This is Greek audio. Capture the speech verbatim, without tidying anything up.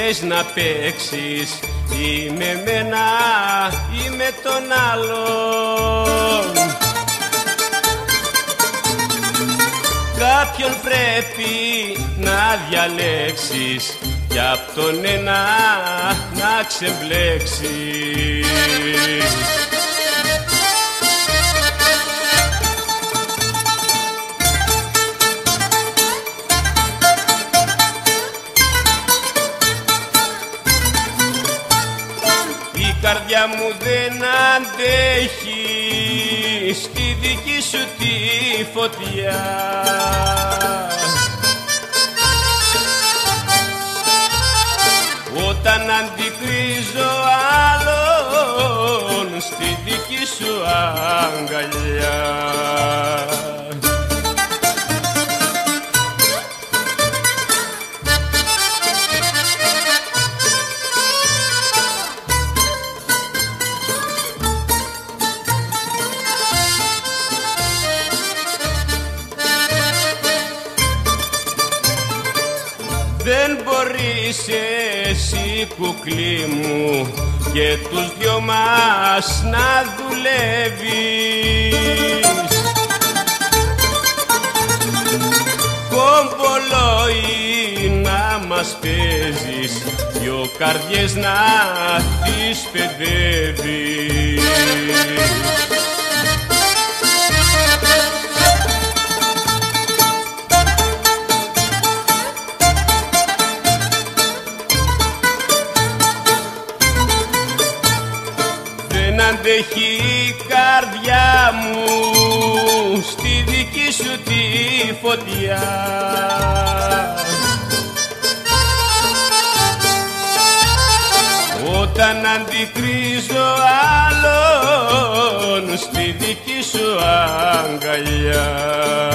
θες να παίξεις ή με μένα ή με τον άλλον. Κάποιον πρέπει να διαλέξεις κι απ' τον ένα να ξεμπλέξεις. Η καρδιά μου δεν αντέχει στη δική σου τη φωτιά. Όταν αντικρίζω άλλον στη δική σου αγκαλιά. Δεν μπορείς εσύ κουκλί μου και τους δυο μας να δουλεύεις. Κομπολόι να μας παίζεις, δυο καρδιές να τις παιδεύεις. Δεν αντέχει η καρδιά μου στη δική σου τη φωτιά. Όταν αντικρίζω άλλον στη δική σου αγκαλιά.